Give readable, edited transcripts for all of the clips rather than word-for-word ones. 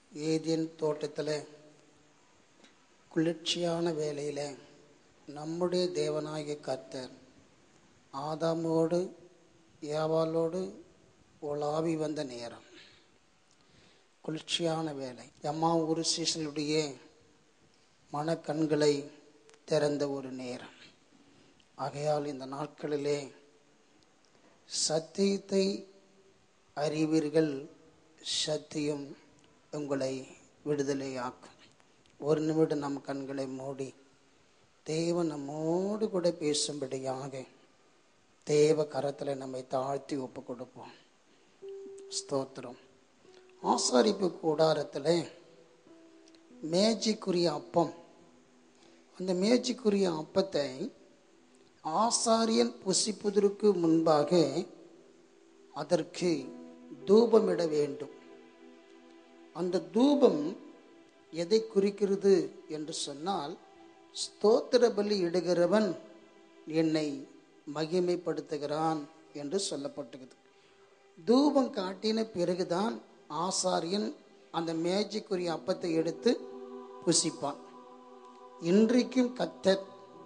Eden தோட்டத்தில் குளிர்ச்சியான வேளையில் நம்முடைய தேவனாகிய கர்த்தர் ஆதாமோடு ஏவாளோடு உலாவி வந்த நேரம், குளிர்ச்சியான வேலை. எம்மா ஒரு சீசனுடைய மனக்கண்களை திறந்த ஒரு நேரம். ஆகையால் இந்த நாட்களிலே சத்தியத்தை அறிவீர்கள், சத்தியம் உங்களை விடுதலையாக்கும். ஒரு நிமிடம் நம் கண்களை மூடி தேவன் நம்மோடு கூட பேசும்படியாக தேவ கரத்தில் நம்மை தாழ்த்தி ஒப்பு கொடுப்போம். ஸ்தோத்திரம். ஆசாரிப்பு கூடாரத்தில் மேஜைக்குரிய அப்பம், அந்த மேஜைக்குரிய அப்பத்தை ஆசாரியன் புசிப்பதற்கு முன்பாக அதற்கு தூபமிட வேண்டும். அந்த தூபம் எதை குறிக்கிறது என்று சொன்னால், ஸ்தோத்திர பலி இடுகிறவன் என்னை மகிமைப்படுத்துகிறான் என்று சொல்லப்பட்டது. தூபம் காட்டின பிறகுதான் ஆசாரியன் அந்த மேஜைக்குரிய அப்பத்தை எடுத்து புசிப்பான். இன்றைக்கும் கர்த்தர்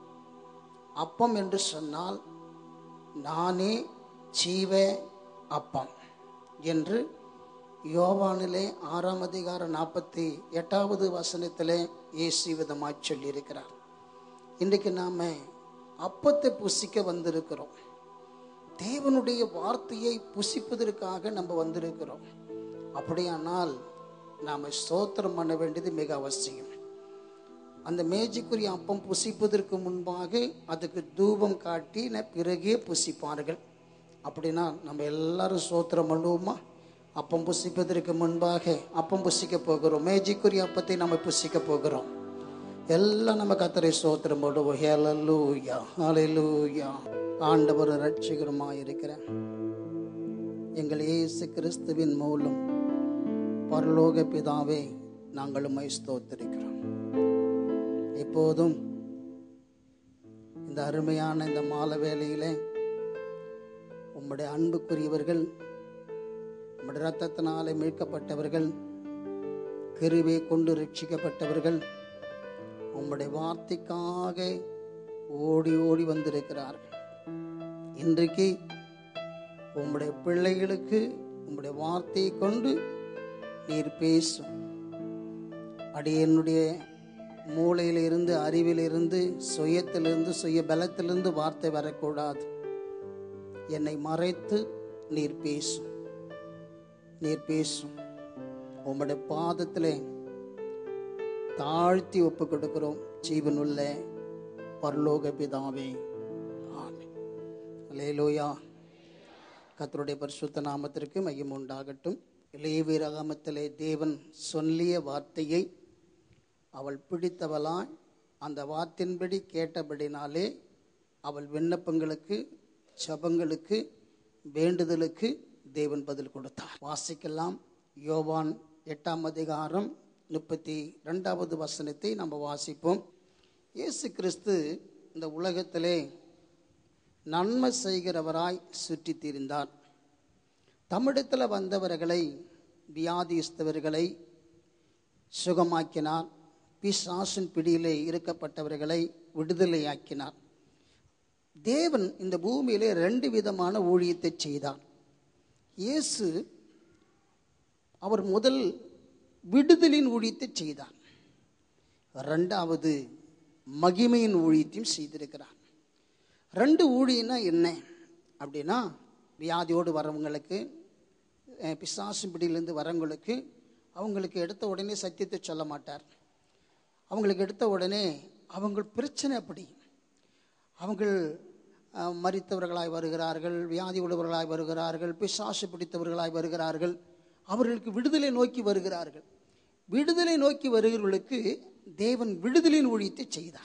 அப்பம் என்று சொன்னால் நானே ஜீவ அப்பம் என்று யோவானிலே 6ஆம் அதிகாரம் 48வது வசனத்திலே இயேசு விதமாய் சொல்லியிருக்கிறார். இன்றைக்கு நாம் அப்பத்தை புசிக்க வந்திருக்கிறோம். தேவனுடைய வார்த்தையை புசிப்பதற்காக நம்ம வந்திருக்கிறோம். அப்படியானால் நாம் ஸ்தோத்திரம் பண்ண வேண்டியது மிக அவசியம். அந்த மேஜைக்குரிய அப்பம் புசிப்பதற்கு முன்பாக அதுக்கு தூபம் காட்டி பிறகே புசிப்பார்கள். அப்படின்னா நம்ம எல்லாரும் ஸ்தோத்திரம் பண்ணுவோமா? அப்பம் புசிப்பதற்கு முன்பாக அப்பம் புசிக்க போகிறோம். மேஜைக்குரிய அப்பத்தை நம்ம புசிக்க போகிறோம். எல்லாம் நம்ம கர்த்தரை ஸ்தோத்திரம் பண்ணுவோம். ஹல்லேலூயா, ஹல்லேலூயா. ஆண்டவர் ரட்சகருமாய் இருக்கிற எங்கள் இயேசு கிறிஸ்துவின் மூலம் பரலோக பிதாவே, நாங்கள் உம்மை ஸ்தோத்திரிக்கிறோம். இப்போதும் இந்த அருமையான இந்த மாலை வேளையிலே உம்முடைய அன்புக்குரியவர்கள், உம்முடைய இரத்தத்தினாலே மீட்கப்பட்டவர்கள், கிருபை கொண்டு ரட்சிக்கப்பட்டவர்கள் உம்முடைய வார்த்தைக்காக ஓடி ஓடி வந்திருக்கிறார்கள். இன்றைக்கு உம்முடைய பிள்ளைகளுக்கு உம்முடைய வார்த்தையை கொண்டு நீர் பேசும். அடியனுடைய மூளையிலிருந்து, அறிவிலிருந்து, சுயத்திலிருந்து, சுய பலத்திலிருந்து வார்த்தை வரக்கூடாது. என்னை மறைத்து நீர் பேசும், நீர் பேசும். உம்முடைய பாதத்திலே தாழ்த்தி ஒப்பு கொடுக்கிறோம். ஜீவனுள்ள பரலோக பிதாவே, ஆமென். அல்லேலூயா. கர்த்தருடைய பரிசுத்த நாமத்திற்கு மகிமை உண்டாகட்டும். லேவியராகமத்திலே தேவன் சொல்லிய வார்த்தையை அவள் பிடித்தவளாய் அந்த வார்த்தையின்படி கேட்டபடினாலே அவள் விண்ணப்பங்களுக்கு, ஜெபங்களுக்கு, வேண்டுதலுக்கு தேவன் பதில் கொடுத்தார். வாசிக்கலாம். யோவான் 8ஆம் அதிகாரம் 32வது வசனத்தை நம்ம வாசிப்போம். இயேசு கிறிஸ்து இந்த உலகத்திலே நன்மை செய்கிறவராய் சுற்றி திரிந்தார். தமிழத்தில் வந்தவர்களை, வியாதிஸ்தவர்களை சுகமாக்கினார். பிசாசின் பிடியிலே இருக்கப்பட்டவர்களை விடுதலையாக்கினார். தேவன் இந்த பூமியிலே 2 விதமான ஊழியத்தை செய்தார். இயேசு அவர் முதல் விடுதலின் ஊழியத்தை செய்தார். 2வது மகிமையின் ஊழியத்தையும் செய்திருக்கிறார். 2 ஊழியம்னா என்ன அப்படின்னா, வியாதியோடு வரவங்களுக்கு, பிசாசின் பிடியிலிருந்து வரவங்களுக்கு அவங்களுக்கு எடுத்த உடனே சத்தியத்தை சொல்ல மாட்டார். அவங்களுக்கு எடுத்த உடனே அவங்க பிரச்சனை அப்படி, அவங்க மரித்தவர்களாய் வருகிறார்கள், வியாதி உள்ளவர்களாய் வருகிறார்கள், பிசாசு பிடித்தவர்களாய் வருகிறார்கள். அவர்களுக்கு விடுதலை நோக்கி வருகிறார்கள். விடுதலை நோக்கி வருகிறவர்களுக்கு தேவன் விடுதலின் ஊழியத்தை செய்தார்.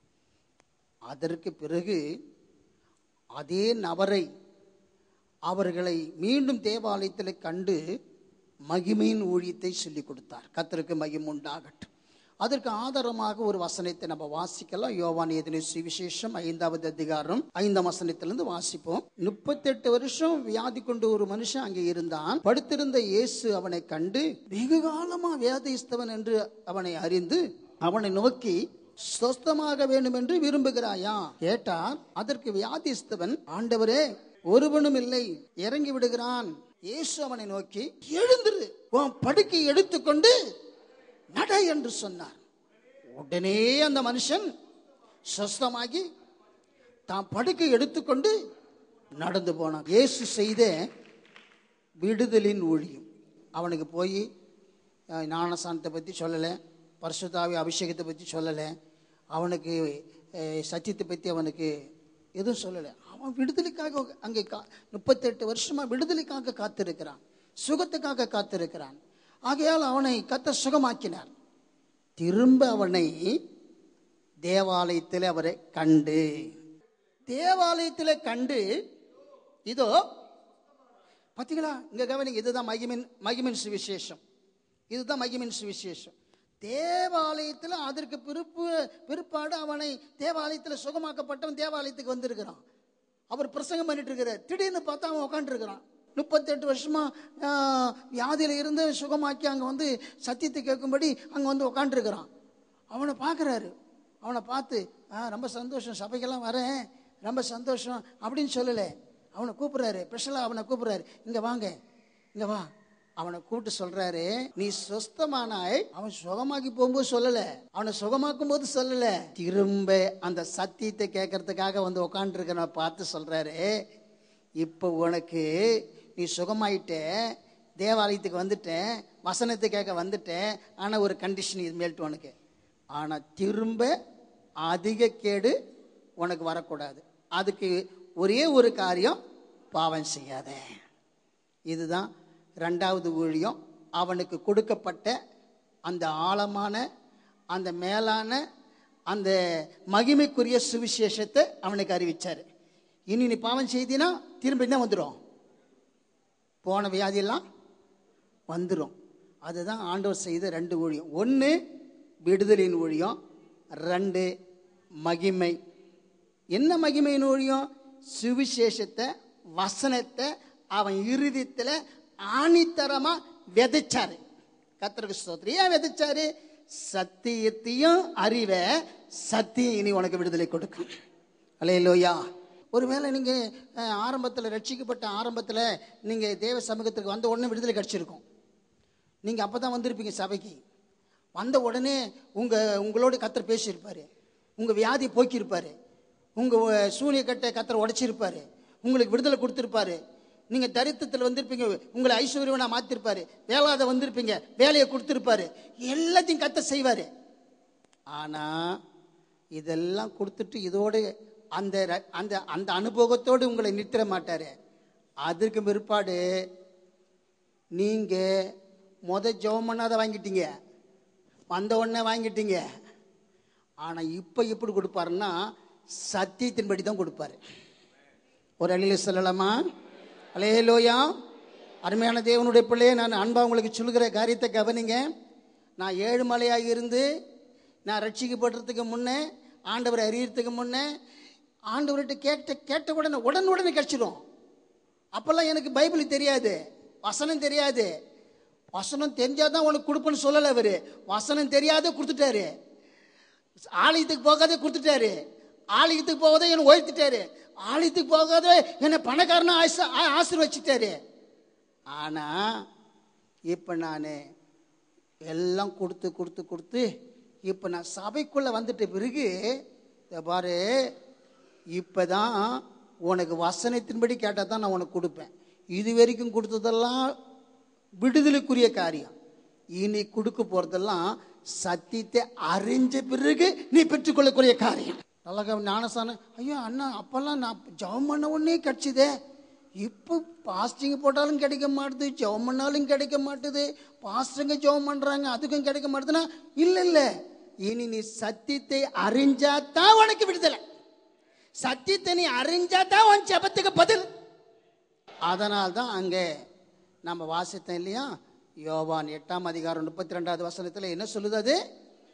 அதற்கு பிறகு அதே நபரை அவர்களை மீண்டும் தேவாலயத்தில் கண்டு மகிமையின் ஊழியத்தை சொல்லிக் கொடுத்தார். கர்த்தருக்கு மகிமை உண்டாகட்டும். அதற்கு ஆதாரமாக ஒரு வசனத்தை நம்ம வாசிக்கலாம். யோவான் எழுதின சுவிசேஷம் 5வது அதிகாரம் 5ஆம் வசனத்திலிருந்து வாசிப்போம். 38 வருஷம் வியாதி கொண்டு ஒரு மனுஷன் அங்கே இருந்தான். படுத்திருந்த இயேசு அவனை கண்டு வெகு காலமா வியாதிஸ்தவன் என்று அவனை அறிந்து அவனை நோக்கி சொஸ்தமாக வேண்டும் என்று விரும்புகிறாயா கேட்டார். அதற்கு வியாதிஸ்தவன், ஆண்டவரே, ஒருவனும் இல்லை, இறங்கி விடுகிறான். இயேசு அவனை நோக்கி, எழுந்திரு, உன் படுக்கை எடுத்துக்கொண்டு நட என்று சொன்னார். உடனே அந்த மனுஷன் சொஸ்தமாகி தான் படுக்கை எடுத்துக்கொண்டு நடந்து போனான். இயேசு செய்த விடுதலின் ஊழியம். அவனுக்கு போய் ஞானஸ்நானத்தை பற்றி சொல்லலை, பரிசுத்தாவி அபிஷேகத்தை பற்றி சொல்லலை, அவனுக்கு சத்தியத்தை பற்றி அவனுக்கு எதுவும் சொல்லலை. அவன் விடுதலைக்காக அங்கே 38 வருஷமா விடுதலைக்காக காத்திருக்கிறான், சுகத்துக்காக காத்திருக்கிறான். ஆகையால் அவனை கர்த்தர் சுகமாக்கினார். திரும்ப அவனை தேவாலயத்தில் அவரை கண்டு, தேவாலயத்தில் கண்டு, இதோ பார்த்தீங்களா, இங்க கவனிங்க, இதுதான் மகிமின் சுவிசேஷம். இதுதான் மகிமின் சுவிசேஷம். தேவாலயத்தில் அதற்கு பிற்பாடு அவனை தேவாலயத்தில் சுகமாக்கப்பட்டவன் தேவாலயத்துக்கு வந்திருக்கிறான். அவர் பிரசங்கம் பண்ணிட்டு இருக்கிறார். திடீர்னு பார்த்தா அவன் உட்காந்துருக்கிறான். 38 வருஷமா வியாதியில இருந்து சுகமாக்கி அங்கே வந்து சத்தியத்தை கேட்கும்படி அங்கே வந்து உட்காந்துருக்கிறான். அவனை பார்க்குறாரு. அவனை பார்த்து, ரொம்ப சந்தோஷம், சபைக்கெல்லாம் வரேன், ரொம்ப சந்தோஷம் அப்படின்னு சொல்லலை. அவனை கூப்பிட்றாரு, ஸ்பெஷலாக அவனை கூப்பிட்றாரு, இங்கே வாங்க, இங்கே வா. அவனை கூப்பிட்டு சொல்றாரு, நீ சொஸ்தமானாய். அவன் சுகமாக்கி போகும்போது சொல்லல, அவனை சுகமாக்கும் போது சொல்லல, திரும்ப அந்த சத்தியத்தை கேட்கறதுக்காக வந்து உட்காந்து இருக்கிற பார்த்து சொல்றாரு, இப்போ உனக்கு நீ சுகமாயிட்ட, தேவாலயத்துக்கு வந்துட்டேன், வசனத்தை கேட்க வந்துட்டேன். ஆனால் ஒரு கண்டிஷன் இது மேல்ட்டு உனக்கு, ஆனால் திரும்ப அதிக கேடு உனக்கு வரக்கூடாது. அதுக்கு ஒரே ஒரு காரியம், பாவம் செய்யாத. இதுதான் 2வது ஊழியம். அவனுக்கு கொடுக்கப்பட்ட அந்த ஆழமான, அந்த மேலான, அந்த மகிமைக்குரிய சுவிசேஷத்தை அவனுக்கு அறிவிச்சார். இனி நீ பாவம் செய்தினா திரும்ப என்ன வந்துடும், போன வியாதியெல்லாம் வந்துடும். அதுதான் ஆண்டவர் செய்த 2 ஊழியம். 1 விடுதலின் ஊழியம், 2 மகிமை. என்ன மகிமையின் ஊழியம்? சுவிசேஷத்தை, வசனத்தை அவன் இருதயத்தில் ஆணித்தரமா விதைச்சாரு. கர்த்தருக்கு ஸ்தோத்திரம். ஏன் விதைச்சாரு? சத்தியத்தையும் அறிவ, சத்தியம் இனி உனக்கு விடுதலை கொடுக்கும். அல்லேலூயா. ஒருவேளை நீங்க ஆரம்பத்தில் ரட்சிக்கப்பட்ட ஆரம்பத்தில் நீங்க தேவ சமூகத்துக்கு வந்த உடனே விடுதலை கிடைச்சிருக்கும். நீங்க அப்பதான் வந்திருப்பீங்க சபைக்கு. வந்த உடனே உங்களோட கர்த்தர் பேசியிருப்பாரு, உங்க வியாதி போக்கியிருப்பாரு, உங்க சூனிய கட்டை கர்த்தர் உடைச்சிருப்பாரு, உங்களுக்கு விடுதலை கொடுத்திருப்பாரு. நீங்க தரித்திரத்தில் வந்திருப்பீங்க, உங்களை ஐஸ்வர்யவனா மாத்திருப்பாரு. வேளாத வந்திருப்பீங்க, வேலையை கொடுத்திருப்பாரு. எல்லாத்தையும் கர்த்தர் செய்வாரு. ஆனா இதெல்லாம் கொடுத்துட்டு இதோட அந்த அந்த அந்த அனுபவத்தோடு உங்களை நிறுத்திட மாட்டாரு. அதுக்கு பிற்பாடு நீங்க ஜெபம் பண்ணாத வாங்கிட்டீங்க, வந்த உடனே வாங்கிட்டீங்க. ஆனா இப்ப எப்படி கொடுப்பாருன்னா சத்தியத்தின்படி தான் கொடுப்பாரு. ஒரு அழில சொல்லலாமா? அல்லேலூயா. அருமையான தேவனுடைய பிள்ளையே, நான் அன்பா உங்களுக்கு சொல்லுகிற காரியத்தை கவனிங்க. நான் ஏழுமலையாக இருந்து நான் ரட்சிக்கப்படுறதுக்கு முன்னே, ஆண்டவரை அறியறதுக்கு முன்னே, ஆண்டவர்கிட்ட கேட்ட உடனே கிடைச்சிடும். அப்பெல்லாம் எனக்கு பைபிள் தெரியாது, வசனம் தெரியாது. வசனம் தெரிஞ்சாதான் உனக்கு கொடுப்பேன்னு சொல்லலை அவரு. வசனம் தெரியாத கொடுத்துட்டாரு. ஆலயத்துக்கு போகாத கொடுத்துட்டாரு. ஆலயத்துக்கு போகாத என்னை உயர்த்திட்டாரு. ஆலயத்துக்கு போகாத என்னை பணக்காரனா ஆசீர்வச்சிட்டாரு. ஆனா இப்ப நான் எல்லாம் கொடுத்து கொடுத்து கொடுத்து இப்ப நான் சபைக்குள்ள வந்துட்ட பிறகு பாரு, இப்பதான் உனக்கு வசனத்தின்படி கேட்டால் தான் நான் உனக்கு கொடுப்பேன். இது வரைக்கும் கொடுத்ததெல்லாம் விடுதலைக்குரிய காரியம். இனி கொடுக்க போறதெல்லாம் சத்தியத்தை அறிஞ்ச பிறகு நீ பெற்றுக்கொள்ளக்கூடிய காரியம். நல்லா ஞானஸ்தானம். ஐயோ அண்ணா, அப்பெல்லாம் நான் ஜெபம் பண்ண உடனே கிடைச்சிதே. இப்போ பாஸ்டிங் போட்டாலும் கிடைக்க மாட்டுது, ஜெபம் பண்ணாலும் கிடைக்க மாட்டுது, பாஸ்டருங்க ஜெபம் பண்றாங்க அதுக்கும் கிடைக்க மாட்டுதுன்னா, இல்லை இல்லை, இனி நீ சத்தியத்தை அறிஞ்சாதான் உனக்கு விடுதலை. சத்தியத்தை நீ அறிஞ்சாதான் உன் ஜெபத்துக்கு பதில். அதனால்தான் அங்கே நம்ம வாசித்தோம் இல்லையா, யோவான் 8ஆம் அதிகாரம் 32வது வசனத்தில் என்ன சொல்லுது? அது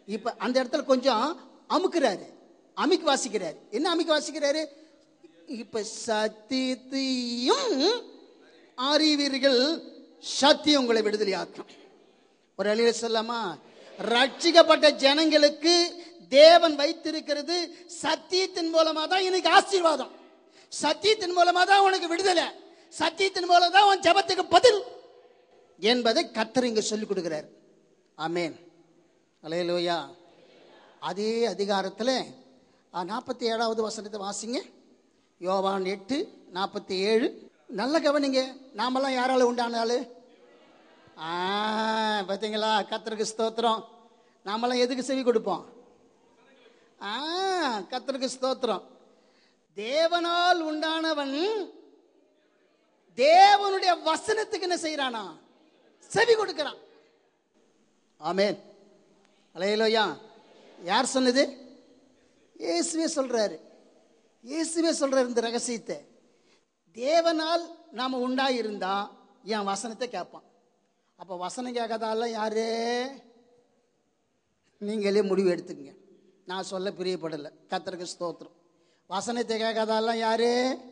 இப்ப அந்த இடத்துல கொஞ்சம் அமுக்குறாரு, அமுக்கி வாசிக்கிறாரு. என்ன அமுக்கி வாசிக்கிறாரு? இப்ப சத்தியத்தையும் அறிவீர்கள், சத்தியம் உங்களை விடுதலையாக்கும். ஒரு அழிய சொல்லாமா? ரட்சிக்கப்பட்ட ஜனங்களுக்கு தேவன் வைத்திருக்கிறது சத்தியத்தின் மூலமா தான் எனக்கு ஆசீர்வாதம், சத்தியத்தின் மூலமா தான் உனக்கு விடுதலை, சத்தியத்தின் மூலம் தான் உன் ஜெபத்துக்கு பதில் என்பதை கர்த்தர் இங்க சொல்லிக் கொடுக்கிறார். ஆமென், அல்லேலூயா. அதே அதிகாரத்தில் 47வது வசனத்தை வாசிங்க. யோவான் 8:47. நல்ல கவனிங்க. நாமெல்லாம் யாரால உண்டானாலு? பார்த்தீங்களா? கர்த்தருக்கு ஸ்தோத்திரம். நாமெல்லாம் எதுக்கு செவி கொடுப்போம்? கர்த்தருக்கு ஸ்தோத்திரம். தேவனால் உண்டானவன் தேவனுடைய வசனத்துக்கு என்ன செய்யறானா? செவி கொடுக்கிறான். ஆமென், அல்லேலூயா. யார் சொன்னது? இயேசுவே சொல்றாரு. இயேசுவே சொல்றாரு இந்த ரகசியத்தை. தேவனால் நாம உண்டாயிருந்தா என் வசனத்தை கேட்பான். அப்ப வசனம் கேட்காதால யாரு? நீங்களே முடிவு எடுத்துக்கங்க. நான் சொல்ல பிரியப்படலை. கர்த்தருக்கு ஸ்தோத்திரம். வசனத்தை கேட்காதால யாரு?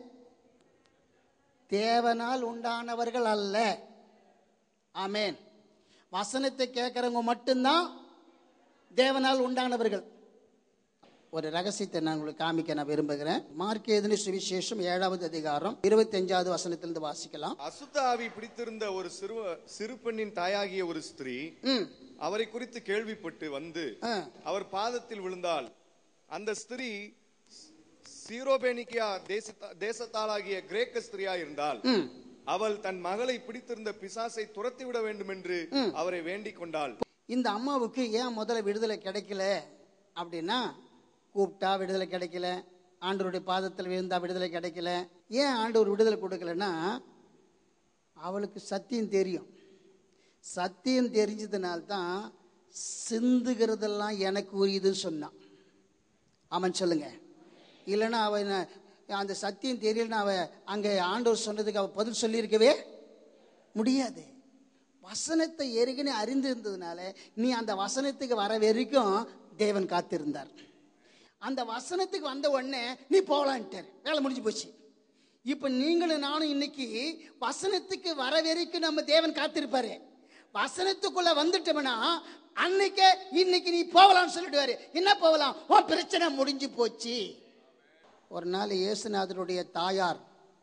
தேவனால் உண்டானவர்கள் அல்ல. ஆமென். வசனத்தை கேட்கிறவங்க மட்டும்தான் தேவனால் உண்டானவர்கள். ஒரு ரகசியத்தை நான் உங்களுக்கு காமிக்க நான் விரும்புகிறேன். மார்க் எழுதின சுவிசேஷம் 7வது அதிகாரம் 25வது வசனத்திலிருந்து வாசிக்கலாம். அசுத்த ஆவி பிடித்திருந்த ஒரு சிறு பெண்ணின் தாயாகிய ஒரு ஸ்திரீ அவரை குறித்து கேள்விப்பட்டு வந்து அவர் பாதத்தில் விழுந்தாள். அந்த ஸ்திரீ சீரோபேனிக்கியா தேசத்தாளாகிய கிரேக்க ஸ்திரியா இருந்தால் அவள் தன் மகளை பிடித்திருந்த பிசாசை துரத்தி விட வேண்டும் என்று அவரை வேண்டிக் கொண்டாள். இந்த அம்மாவுக்கு ஏன் முதல்ல விடுதலை கிடைக்கல அப்படின்னா, கூப்பிட்டா விடுதலை கிடைக்கல, ஆண்டவருடைய பாதத்தில் விழுந்தா விடுதலை கிடைக்கல. ஏன் ஆண்டவர் விடுதலை கொடுக்கலன்னா, அவளுக்கு சத்தியம் தெரியும். சத்தியம் தெரிஞ்சதுனால்தான் சிந்துகிறதெல்லாம் எனக்கு உரியதுன்னு சொன்னான். ஆமாம் சொல்லுங்க. இல்லைன்னா அவன் அந்த சத்தியம் தெரியலன்னா அவ அங்கே ஆண்டவர் சொன்னதுக்கு அவ பதில் சொல்லியிருக்கவே முடியாது. வசனத்தை ஏற்கனவே அறிந்திருந்ததுனால நீ அந்த வசனத்துக்கு வர வரைக்கும் தேவன் காத்திருந்தார். அந்த வசனத்துக்கு வந்த உடனே நீ போகலான்ட்டார். வேலை முடிஞ்சு போச்சு. இப்போ நீங்களும் நானும் இன்னைக்கு வசனத்துக்கு வர வரைக்கும் நம்ம தேவன் காத்திருப்பாரு. வசனத்துக்குள்ள வந்துட்டோம்னா அன்னைக்கு இன்னைக்கு நீ போகலாம்னு சொல்லிடுவாரு. என்ன போகலாம்? ஓ, பிரச்சனை முடிஞ்சு போச்சு. ஒரு நாள் இயேசுநாதருடைய தாயார்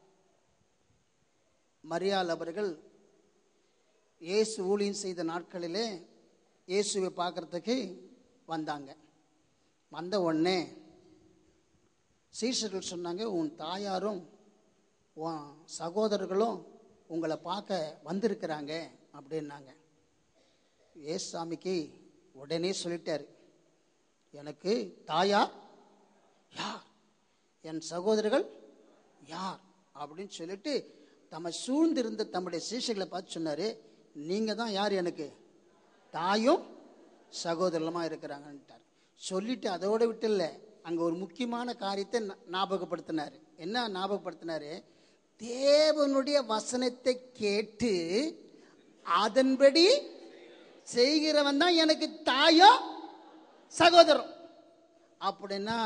மரியாள் அவர்கள் இயேசு ஊழியம் செய்த நாட்களிலே இயேசுவை பார்க்கறதுக்கு வந்தாங்க. வந்த உடனே சீஷர்கள் சொன்னாங்க, உன் தாயாரும் உன் சகோதரர்களும் உங்களை பார்க்க வந்திருக்கிறாங்க அப்படின்னாங்க. ஏசாமிக்கு உடனே சொல்லிட்டாரு, எனக்கு தாயார் யார், என் சகோதரர்கள் யார் அப்படின்னு சொல்லிட்டு தம்மை சூழ்ந்திருந்த தம்முடைய சீஷர்களை பார்த்து சொன்னாரு, நீங்க தான் யார், எனக்கு தாயும் சகோதரலுமா இருக்கிறாங்கன்ட்டார். சொல்லிட்டு அதோட விட்டு இல்லை, அங்கே ஒரு முக்கியமான காரியத்தை ஞாபகப்படுத்தினார். என்ன ஞாபகப்படுத்தினாரு? தேவனுடைய வசனத்தை கேட்டு அதன்படி செய்கிறவன் தான் எனக்கு தாயும் சகோதரம். அப்படின்னா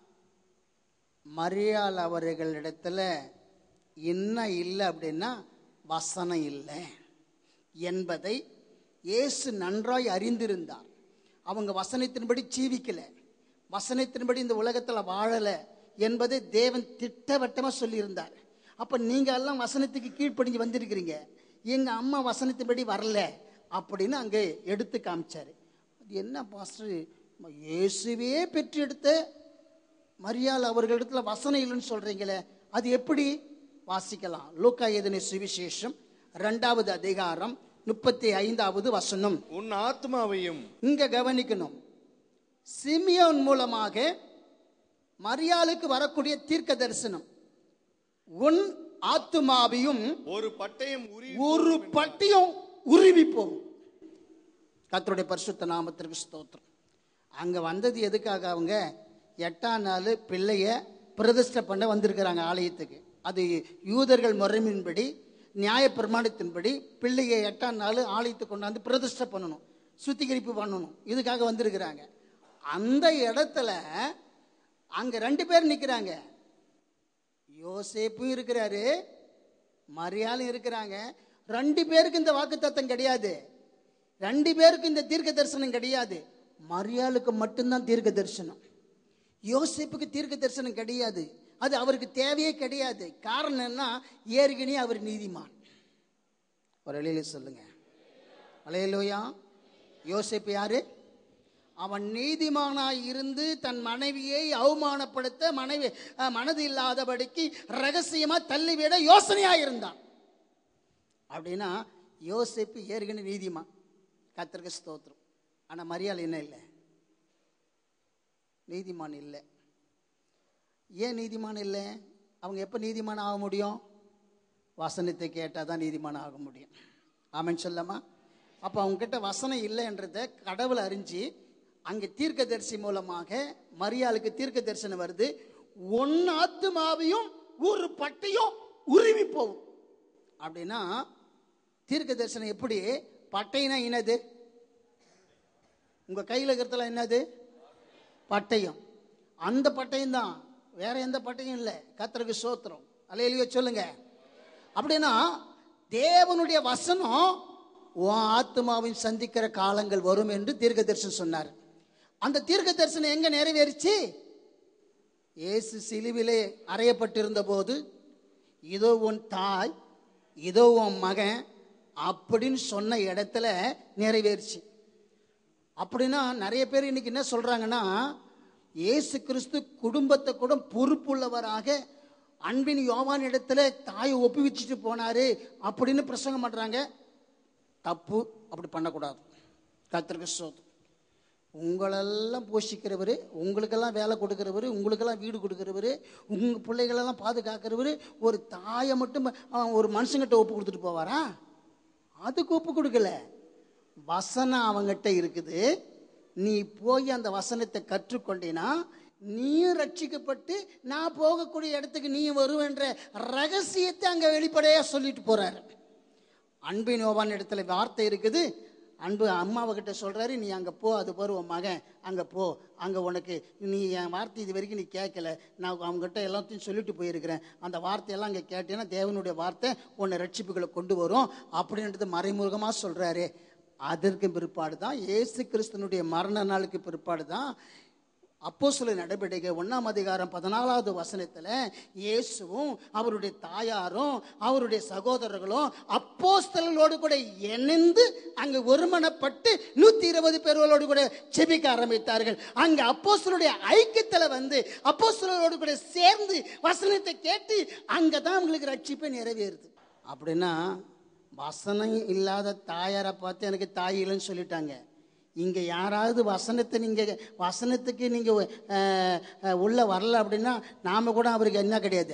மரியாள் அவர்களிடத்துல என்ன இல்லை அப்படின்னா வசனம் இல்லை என்பதை இயேசு நன்றாய் அறிந்திருந்தார். அவங்க வசனத்தின்படி ஜீவிக்கல, வசனத்தின்படி இந்த உலகத்தில் வாழலை என்பதை தேவன் திட்டவட்டமாக சொல்லியிருந்தார். அப்போ நீங்கள் எல்லாம் வசனத்துக்கு கீழ்ப்படிஞ்சு வந்திருக்கிறீங்க, எங்கள் அம்மா வசனத்தின்படி வரல அப்படின்னு அங்கே எடுத்து காமிச்சார். அது என்ன பாஸ்டர், இயேசுவே பெற்று எடுத்த மரியாள் அவர்களிடத்துல வசனம் இல்லைன்னு சொல்றீங்களே, அது எப்படி? வாசிக்கலாம். லூக்கா எழுதின சுவிசேஷம் 2வது அதிகாரம் 35வது வசனம். உன் ஆத்மாவையும், இங்க கவனிக்கணும், சிமியோன் மூலமாக மரியாளுக்கு வரக்கூடிய தீர்க்க தரிசனம், உன் ஆத்மாவையும் ஒரு பட்டயம் உருவி போகும். கர்த்தருடைய பரிசுத்த நாமத்திற்கு ஸ்தோத்திரம். அங்க வந்தது எதுக்காக? அவங்க 8ஆம் நாள் பிள்ளைய பிரதிஷ்டை பண்ண வந்திருக்கிறாங்க ஆலயத்துக்கு. அது யூதர்கள் முறைமையின்படி, நியாய பிரமாணத்தின்படி பிள்ளையை 8ஆம் நாள் ஆலயத்துக்கு கொண்டாந்து பிரதிஷ்டை பண்ணணும். சுத்திகரிப்பு பண்ணணும், இதுக்காக வந்திருக்கிறாங்க. அந்த இடத்துல அங்க 2 பேர் நிக்கிறாங்க. யோசேப்பும் இருக்கிறாரு, மரியாளும் இருக்கிறாங்க. 2 பேருக்கு இந்த வாக்குத்தத்தம் கிடையாது, 2 பேருக்கு இந்த தீர்க்க தரிசனம் கிடையாது. மரியாளுக்கு மட்டும்தான் தீர்க்க தரிசனம். யோசேப்புக்கு தீர்க்க தரிசனம் கிடையாது, அது அவருக்கு தேவையே கிடையாது. காரணம் என்ன? ஏற்கனவே அவர் நீதிமான். ஒரு வழியில சொல்லுங்க அல்லேலூயா. யோசேப்பு யாரு? அவன் நீதிமானாய் இருந்து தன் மனைவியை அவமானப்படுத்த மனது இல்லாதபடிக்கு ரகசியமா தள்ளிவிட யோசனையா இருந்தான். அப்படின்னா யோசேப்பு ஏற்கனவே நீதிமான், கர்த்தருக்கு ஸ்தோத்திரம். ஆனா மரியாள் என்ன இல்லை, நீதிமான் இல்லை. ஏன் நீதிமான் இல்லை? அவங்க எப்போ நீதிமான் ஆக முடியும்? வசனத்தை கேட்டால் தான் நீதிமான் ஆக முடியும். ஆமென் சொல்லமா? அப்போ அவங்ககிட்ட வசனம் இல்லைன்றத கடவுள் அறிஞ்சு அங்கே தீர்க்கதரிசி மூலமாக மரியாளுக்கு தீர்க்க தரிசனம் வருது. 1 ஆத்துமாவையும் ஒரு பட்டையும் உருவி போகும். அப்படின்னா தீர்க்க தரிசனம் எப்படி? பட்டைனா என்னது? உங்க கையில் இருக்கிறதுல என்னது? பட்டயம். அந்த பட்டயம் தான், வேற எந்த பட்டயம் இல்லை. கர்த்தருக்கு ஸ்தோத்திரம். அல்லேலூயா சொல்லுங்க. அப்படின்னா தேவனுடைய வசனம் உன் ஆத்மாவின் சந்திக்கிற காலங்கள் வரும் என்று தீர்க்க தரிசனம் சொன்னார். அந்த தீர்க்க தரிசனம் எங்க நிறைவேறிச்சு? இயேசு சிலுவிலே அறையப்பட்டிருந்த போது, இதோ உன் தாய், இதோ உன் மகன் அப்படின்னு சொன்ன இடத்துல நிறைவேறிச்சு. அப்படின்னா நிறைய பேர் இன்னைக்கு என்ன சொல்றாங்கன்னா, இயேசு கிறிஸ்து குடும்பத்தை கூட பொறுப்புள்ளவராக அன்பின் யோவான் இடத்துல தாயை ஒப்புவிச்சுட்டு போனாரு அப்படின்னு பிரசங்கம் பண்றாங்க. தப்பு, அப்படி பண்ணக்கூடாது. கர்த்தருக்கு ஸ்தோத்திரம். உங்களெல்லாம் போஷிக்கிறவர், உங்களுக்கெல்லாம் வேலை கொடுக்கிறவர், உங்களுக்கெல்லாம் வீடு கொடுக்கிறவர், உங்கள் பிள்ளைகளெல்லாம் பாதுகாக்கிறவர் ஒரு தாயை மட்டும் ஒரு மனுஷங்கிட்ட ஒப்பு கொடுத்துட்டு போவாரா? அதுக்கு ஒப்பு கொடுக்கல. வசனம் அவங்ககிட்ட இருக்குது. நீ போய் அந்த வசனத்தை கற்றுக்கொண்டினா நீயும் ரட்சிக்கப்பட்டு நான் போகக்கூடிய இடத்துக்கு நீ வருவென்ற ரகசியத்தை அங்க வெளிப்படையா சொல்லிட்டு போறாரு. அன்பின் யோவான் இடத்துல வார்த்தை இருக்குது. அன்பு அம்மாவை கிட்ட சொல்றாரு, நீ அங்க போ, அது பாரு உன் மகன், அங்க போ, அங்க உனக்கு நீ என் வார்த்தை இது வரைக்கும் நீ கேட்கல, நான் அவங்ககிட்ட எல்லாத்தையும் சொல்லிட்டு போயிருக்கிறேன், அந்த வார்த்தையெல்லாம் அங்கே கேட்டேன்னா தேவனுடைய வார்த்தை உன்னை ரட்சிப்புகளை கொண்டு வரும் அப்படின்றது மறைமுகமாக சொல்றாரு. அதற்கு பிற்பாடு தான் இயேசு கிறிஸ்துனுடைய மரண நாளுக்கு பிற்பாடு தான் அப்போஸ்தலர் நடவடிக்கை 1ஆம் அதிகாரம் 14வது வசனத்துல இயேசுவும் அவருடைய தாயாரும் அவருடைய சகோதரர்களும் அப்போஸ்தலர்களோடு கூட இணைந்து அங்கு ஒருமனப்பட்டு 120 பேர்களோடு கூட செபிக்க ஆரம்பித்தார்கள். அங்க அப்போஸ்தலருடைய ஐக்கியத்துல வந்து அப்போஸ்தலரோடு கூட சேர்ந்து வசனத்தை கேட்டு அங்கதான் அவங்களுக்கு ரட்சிப்பை நிறைவேறுது. அப்படின்னா வசனம் இல்லாத தாயாரை பார்த்து எனக்கு தாய் இல்லைன்னு சொல்லிட்டாங்க. இங்கே யாராவது வசனத்துக்கு நீங்கள் உள்ள வரல அப்படின்னா நாம் கூட அவருக்கு என்ன கிடையாது,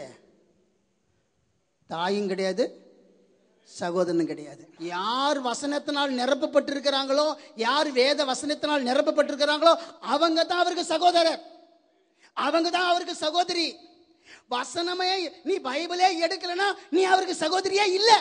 தாயும் கிடையாது, சகோதரனும் கிடையாது. யார் வசனத்தினால் நிரப்பப்பட்டிருக்கிறாங்களோ, யார் வேத வசனத்தினால் நிரப்பப்பட்டிருக்கிறாங்களோ அவங்க தான் அவருக்கு சகோதரர், அவங்க தான் அவருக்கு சகோதரி. வசனமே நீ பைபிளே எடுக்கலன்னா நீ அவருக்கு சகோதரியே இல்லை.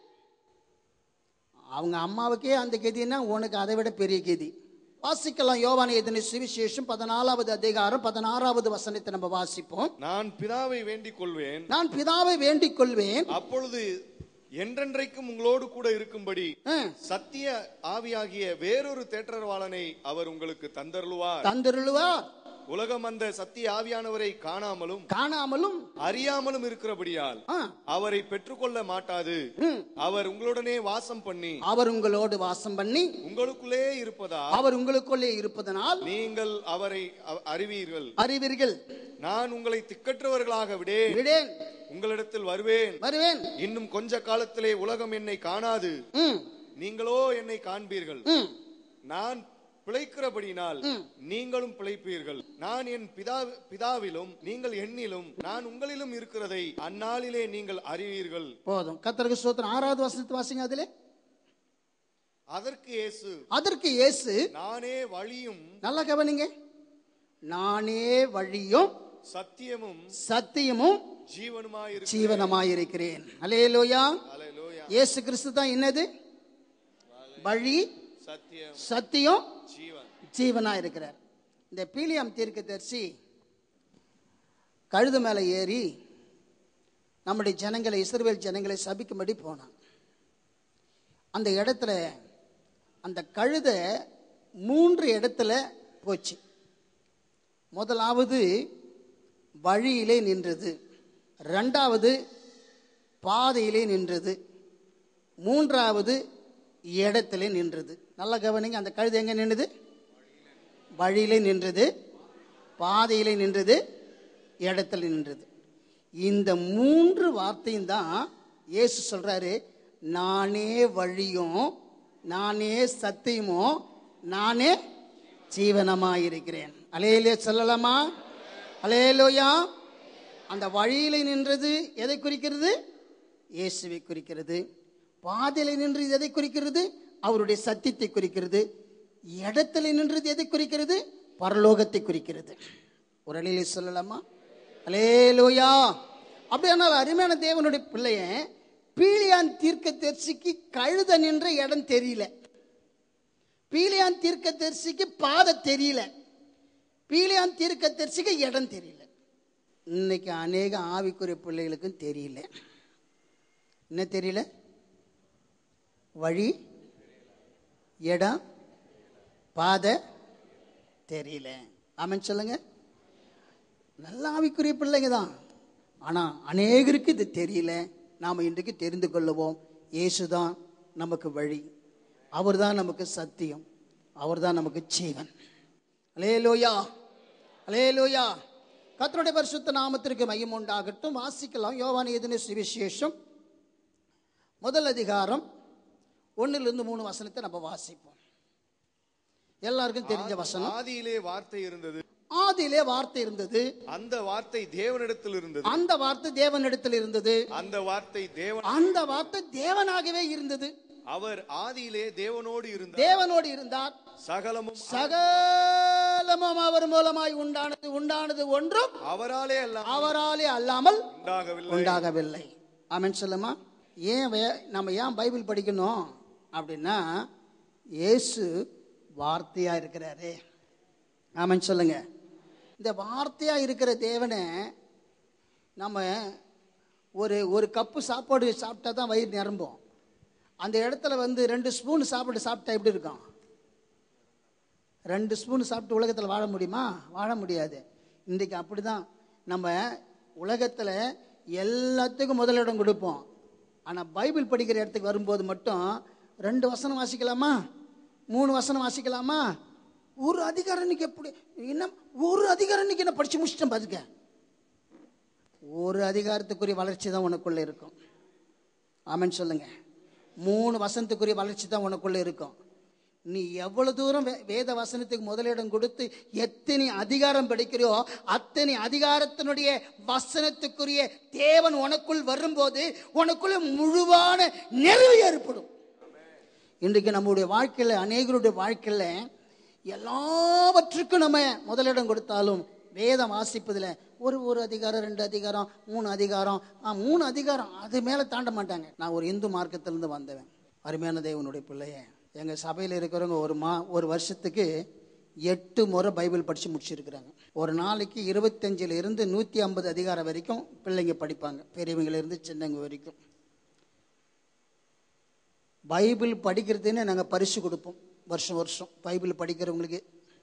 அவங்க அம்மாவுக்கே அந்த கதின்னா உனக்கு அதை விட பெரிய கதி. வாசிக்கலாம். யோவான் எழுதின சுவிசேஷம் 14வது அதிகாரம் 16வது வசனத்தை நம்ம வாசிப்போம். நான் பிதாவை வேண்டிக் கொள்வேன், நான் பிதாவை வேண்டிக் கொள்வேன், அப்பொழுது என்றென்றைக்கும் உங்களோடு கூட இருக்கும்படி சத்திய ஆவியாகிய வேறொரு தேற்றரவாளனை அவர் உங்களுக்கு தந்தருளுவார். உலகம் அந்த சத்திய ஆவியானவரை காணாமலும் அறியாமலும் இருக்கிறபடியால் அவரை பெற்றுக்கொள்ள மாட்டாது. அவர் உங்களுடனே வாசம் பண்ணி உங்களுக்குள்ளே இருப்பதனால் நீங்கள் அவரை அறிவீர்கள். நான் உங்களை திக்கற்றவர்களாக விடேன், உங்களிடத்தில் வருவேன். இன்னும் கொஞ்ச காலத்திலே உலகம் என்னை காணாது, நீங்களோ என்னை காண்பீர்கள். நான் பிழைக்கிறபடினால் நீங்களும் பிழைப்பீர்கள். நான் என் பிதாவிலும் நீங்கள் என்னிலும் நான் உங்களிலும் இருக்கிறதை அந்நாளிலே நீங்கள் அறிவீர்கள். போதும். கர்த்தருக்கு ஸ்தோத்திரம். 6வது வசனத்தை வாசிங்க. அதிலே அதற்கு இயேசு நானே வழியும், நல்லா கவனிங்க, நானே வழியும் சத்தியமும் ஜீவனுமாயிருக்கிறேன். அல்லேலூயா. இயேசு கிறிஸ்து தான் என்னது? வழி, சத்தியம் ஜீவனா இருக்கிறார். இந்த பீலியாம் தீர்க்கதரிசி கழுது மேலே ஏறி நம்முடைய ஜனங்களை, இஸ்ரவேல் ஜனங்களை சபிக்கும்படி போனான். அந்த இடத்துல அந்த கழுதை 3 இடத்துல போச்சு. முதலாவது வழியிலே நின்றது, 2வது பாதையிலே நின்றது, 3வது இடத்துல நின்றது. நல்லா கவனிங்க, அந்த கழுதை எங்க நின்றது? வழியிலே நின்றது, பாதையிலே நின்றது, இடத்துல நின்றது. இந்த 3 வார்த்தையும் தான் இயேசு சொல்றாரு, நானே வழியும், நானே சத்தியமும், நானே ஜீவனமாயிருக்கிறேன். அல்லேலூயா சொல்லலாமா? அல்லேலூயா. அந்த வழியிலே நின்றது எதை குறிக்கிறது? இயேசுவை குறிக்கிறது. பாதையிலே நின்றது எதை குறிக்கிறது? அவருடைய சத்தியத்தை குறிக்கிறது. இடத்துல நின்றது எதை குறிக்கிறது? பரலோகத்தை குறிக்கிறது. ஒரு அலையிலே சொல்லலாமா? அல்லேலூயா. அப்படியானால் அருமையான தேவனுடைய பிள்ளைய, பீலியான் தீர்க்கதரிசிக்கு கழுத நின்ற இடம் தெரியல, பீலியான் தீர்க்கதரிசிக்கு பாதை தெரியல, பீலியான் தீர்க்கதரிசிக்கு இடம் தெரியல. இன்னைக்கு அநேக ஆவிக்குரிய பிள்ளைகளுக்கும் தெரியல. என்ன தெரியல? வழி, இடம், பாதை தெரியல. ஆமென் சொல்லுங்க. நல்ல ஆவிக்குரிய பிள்ளைங்க தான், ஆனா அநேகருக்கு இது தெரியல. நாம இன்றைக்கு தெரிந்து கொள்ளுவோம். இயேசுதான் நமக்கு வழி, அவர்தான் நமக்கு சத்தியம், அவர்தான் நமக்கு ஜீவன். அல்லேலூயா, அல்லேலூயா. கர்த்தருடைய பரிசுத்த நாமத்திற்கு மகிமை உண்டாகட்டும். வாசிக்கலாம். யோவான் எழுதின சுவிசேஷம் 1 அதிகாரம் 1-3 வசனத்தை நம்ம வாசிப்போம். எல்லாருக்கும் தெரிஞ்ச வசனம். ஆதியிலே வார்த்தை இருந்தது, ஆதியிலே வார்த்தை இருந்தது, அந்த வார்த்தை தேவனிடத்தில் இருந்தது, அந்த வார்த்தை தேவனிடத்தில் இருந்தது, அந்த வார்த்தை தேவனாகவே இருந்தது. அவர் ஆதியிலே தேவனோடு இருந்தார், தேவனோடு இருந்தார். சகலமும் அவர் மூலமாய் உண்டானது, உண்டானது ஒன்றும் அவராலே அல்லாமல் உண்டாகவில்லை. ஆமென் சொல்லுமா? நம்ம ஏன் பைபிள் படிக்கணும் அப்படின்னா, இயேசு வார்த்தையா இருக்கிறாரே. ஆமென் சொல்லுங்க. இந்த வார்த்தையா இருக்கிற தேவனை நம்ம ஒரு கப்பு சாப்பாடு சாப்பிட்டா தான் வயிறு நிரம்பும். அந்த இடத்துல 2 ஸ்பூன் சாப்பிட்டா எப்படி இருக்கும்? 2 ஸ்பூன் சாப்பிட்டு உலகத்தில் வாழ முடியுமா? வாழ முடியாது. இன்றைக்கு அப்படிதான். நம்ம உலகத்தில் எல்லாத்துக்கும் முதலிடம் கொடுப்போம். ஆனால் பைபிள் படிக்கிற இடத்துக்கு வரும்போது மட்டும் 2 வசனம் வாசிக்கலாமா, 3 வசனம் வாசிக்கலாமா, ஒரு அதிகாரம் இன்னைக்கு எப்படி என்ன, ஒரு அதிகாரம் இன்னைக்கு என்ன படிச்சு முடிச்சிட்டேன் பாருங்க. ஒரு அதிகாரத்துக்குரிய வளர்ச்சி தான் உனக்குள்ள இருக்கும். ஆமென் சொல்லுங்க. 3 வசனத்துக்குரிய வளர்ச்சி தான் உனக்குள்ள இருக்கும். நீ எவ்வளவு தூரம் வேத வசனத்துக்கு முதலிடம் கொடுத்து எத்தனை அதிகாரம் படிக்கிறியோ அத்தனை அதிகாரத்தினுடைய வசனத்துக்குரிய தேவன் உனக்குள் வரும்போது உனக்குள்ள முழுவான நிறைவு ஏற்படும். இன்றைக்கு நம்முடைய வாழ்க்கையில, அநேகருடைய வாழ்க்கையில எல்லாவற்றுக்கும் நம்ம முதலிடம் கொடுத்தாலும் வேதம் வாசிப்பதில் ஒரு அதிகாரம், 2 அதிகாரம், 3 அதிகாரம், 3 அதிகாரம் அது மேலே தாண்ட மாட்டாங்க. நான் ஒரு இந்து மார்க்கத்திலிருந்து வந்தவன். அருமையான தேவனுடைய பிள்ளைய, எங்கள் சபையில் இருக்கிறவங்க ஒரு வருஷத்துக்கு 8 முறை பைபிள் படித்து முடிச்சிருக்கிறாங்க. ஒரு நாளைக்கு 25 to 150 அதிகாரம் வரைக்கும் பிள்ளைங்க படிப்பாங்க, பெரியவங்களிலிருந்து சின்னவங்க வரைக்கும். பைபிள் படிக்கிறதுன்னு நாங்கள் பரிசு கொடுப்போம். வருஷம் வருஷம் பைபிள் படிக்கிறவங்களுக்கு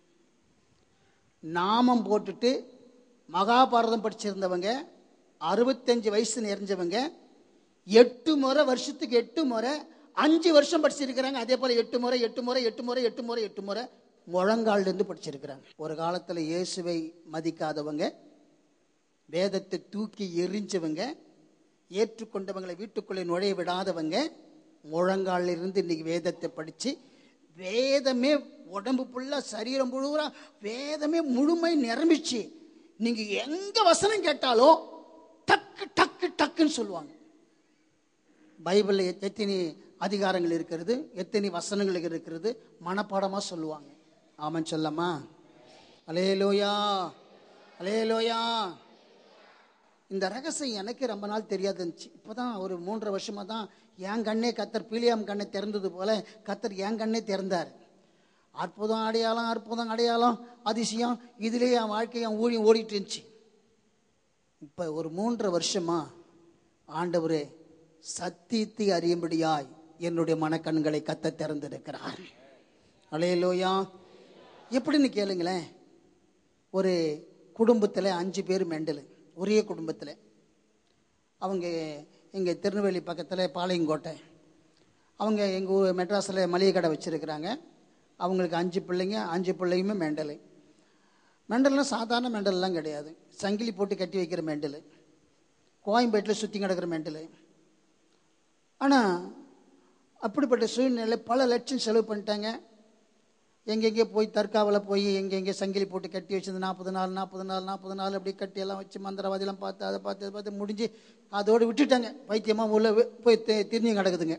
நாமம் போட்டுட்டு, மகாபாரதம் படிச்சிருந்தவங்க, 65 வயசு நிறைஞ்சவங்க 8 முறை, வருஷத்துக்கு 8 முறை 5 வருஷம் படிச்சிருக்கிறாங்க. அதே போல 8 முறை 8 முறை 8 முறை 8 முறை 8 முறை முழங்காலிருந்து படிச்சிருக்கிறாங்க. ஒரு காலத்தில் இயேசுவை மதிக்காதவங்க, வேதத்தை தூக்கி எரிஞ்சவங்க, ஏற்றுக்கொண்டவங்களை வீட்டுக்குள்ளே நுழைய விடாதவங்க, முழங்காலிலிருந்து இன்னைக்கு வேதத்தை படித்து வேதமே உடம்பு ஃபுல்லாக, சரீரம் முழுவா வேதமே முழுமை நிரம்பிச்சு. நீங்க எங்க வசனம் கேட்டாலும் டக்கு டக்கு டக்குன்னு சொல்லுவாங்க. பைபிள்ல எத்தனை அதிகாரங்கள் இருக்கிறது, எத்தனை வசனங்கள் இருக்கிறது, மனப்பாடமா சொல்லுவாங்க. ஆமன் சொல்லமா? அல்லேலூயா, அல்லேலூயா. இந்த ரகசியம் எனக்கு ரொம்ப நாள் தெரியாது இருந்துச்சு. இப்போதான் ஒரு 3.5 வருஷமா தான் என் கண்ணே கத்தர் பீலியாம் கண்ணை திறந்தது போல கத்தர் என் கண்ணே திறந்தார். அற்புதம் அடையாளம், அற்புதம் அடையாளம், அதிசயம், இதுலேயே என் வாழ்க்கை, என் ஊழியம் ஓடிட்டு இருந்துச்சு. இப்போ ஒரு 3.5 வருஷமா ஆண்டவரே சத்தியத்தை அறியும்படியாய் என்னுடைய மனக்கண்களை கத்த திறந்திருக்கிறார். அல்லேலூயா. எப்படின்னு கேளுங்களேன். ஒரு குடும்பத்தில் 5 பேர் மெண்டலு, ஒரே குடும்பத்தில். அவங்க எங்கள் திருநெல்வேலி பக்கத்தில் பாளையங்கோட்டை. அவங்க எங்கள் ஊர் மெட்ராஸில் மளிகை கடை வச்சுருக்கிறாங்க. அவங்களுக்கு 5 பிள்ளைங்க, 5 பிள்ளையுமே மெண்டலு. மெண்டல்னால் சாதாரண மெண்டல்லாம் கிடையாது. சங்கிலி போட்டு கட்டி வைக்கிற மெண்டலு, கோயம்பேட்டில் சுற்றி கிடக்கிற மெண்டலு. ஆனால் அப்படிப்பட்ட சூழ்நிலை பல லட்சம் செலவு பண்ணிட்டாங்க. எங்கெங்கே போய் தற்காவலை போய் எங்கெங்கே சங்கிலி போட்டு கட்டி வச்சது 40 நாள் அப்படி கட்டி எல்லாம் வச்சு மந்திரவாதியெல்லாம் பார்த்து அதை பார்த்து முடிஞ்சு அதோடு விட்டுட்டாங்க. பைத்தியமாக உள்ள போய் திரிஞ்சு கிடக்குதுங்க.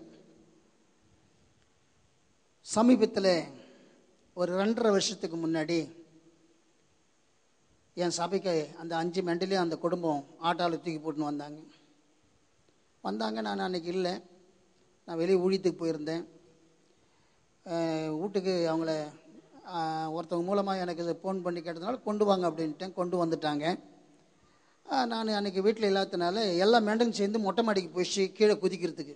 சமீபத்தில் ஒரு 2.5 வருஷத்துக்கு முன்னாடி என் சபைக்கு அந்த 5 மெண்டலையும் அந்த குடும்பம் ஆட்டாவில் தூக்கி போட்டுன்னு வந்தாங்க. நான் அன்றைக்கி இல்லை, நான் வெளியே ஊழியத்துக்கு போயிருந்தேன். வீட்டுக்கு அவங்கள ஒருத்தவங்க மூலமாக எனக்கு ஃபோன் பண்ணி கேட்டதுனால கொண்டு வாங்க அப்படின்ட்டேன். கொண்டு வந்துட்டாங்க. நான் அன்றைக்கி வீட்டில் இல்லாததுனால எல்லா மெண்டலும் சேர்ந்து மொட்டை மாடிக்கு போயிடுச்சு கீழே குதிக்கிறதுக்கு.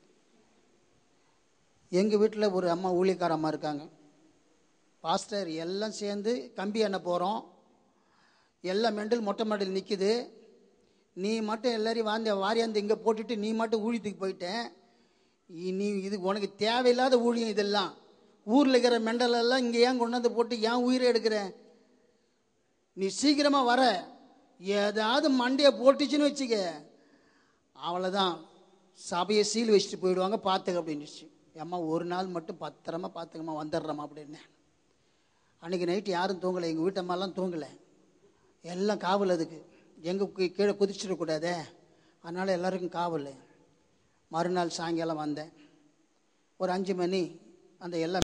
எங்கள் வீட்டில் ஒரு அம்மா, ஊழியக்கார அம்மா இருக்காங்க. பாஸ்டர் எல்லாம் சேர்ந்து கம்பி எண்ண போகிறோம், எல்லா மெண்டல் மொட்டை மாடியில் நிற்கிது, நீ மட்டும் எல்லாரையும் வாரியாந்து இங்கே போட்டுட்டு நீ மட்டும் ஊழியத்துக்கு போயிட்டேன், நீ இது உனக்கு தேவையில்லாத ஊழியம் இதெல்லாம், ஊரில் இருக்கிற மெண்டலெல்லாம் இங்கே ஏன் கொண்டாந்து போட்டு ஏன் உயிரை எடுக்கிற, நீ சீக்கிரமாக வர, ஏதாவது மண்டையை போட்டுச்சுன்னு வச்சுக்க அவ்வளோதான், சபையை சீல் வச்சுட்டு போயிடுவாங்க பார்த்துக்க அப்படின்னுச்சு. அம்மா ஒரு நாள் மட்டும் பத்திரமா பார்த்துக்கம்மா, வந்துடுறம்மா அப்படின்னு. அன்றைக்கி நைட்டு யாரும் தூங்கலை, எங்கள் வீட்டம்மாலாம் தூங்கலை, எல்லாம் காவல். அதுக்கு எங்கே கீழே குதிச்சிடக்கூடாதே, அதனால் எல்லாருக்கும் காவல். மறுநாள் சாயங்காலம் வந்தேன். ஒரு 5 மணி அந்த எல்லா